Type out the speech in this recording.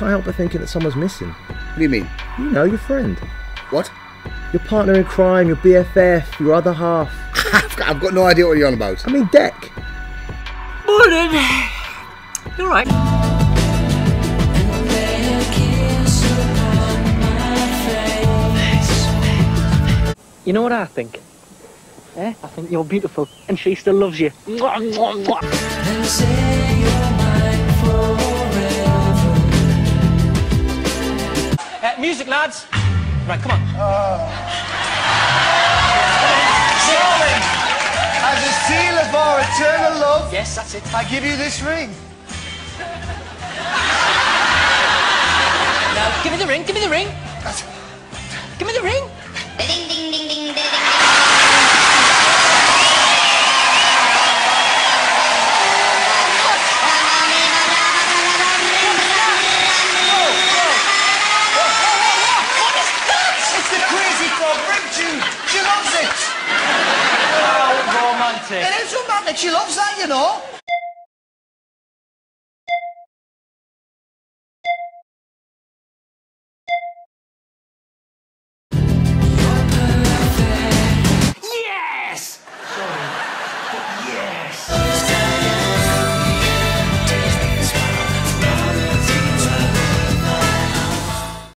can't help but thinking that someone's missing. What do you mean? You know, your friend. What? Your partner in crime, your BFF, your other half. I've got no idea what you're on about. I mean, Deck. Morning. You alright? You know what I think? Eh? I think you're beautiful and she still loves you. Mwah, mwah, mwah. And say you're mine forever. Music, lads. Right, come on. Darling, as a seal of our eternal love, Yes, that's it. I give you this ring. Now, give me the ring, give me the ring. Give me the ring. Ding ding ding ding ding ding. It's the crazy frog ring tune. She loves it. Oh, romantic. It is romantic. She loves that, you know.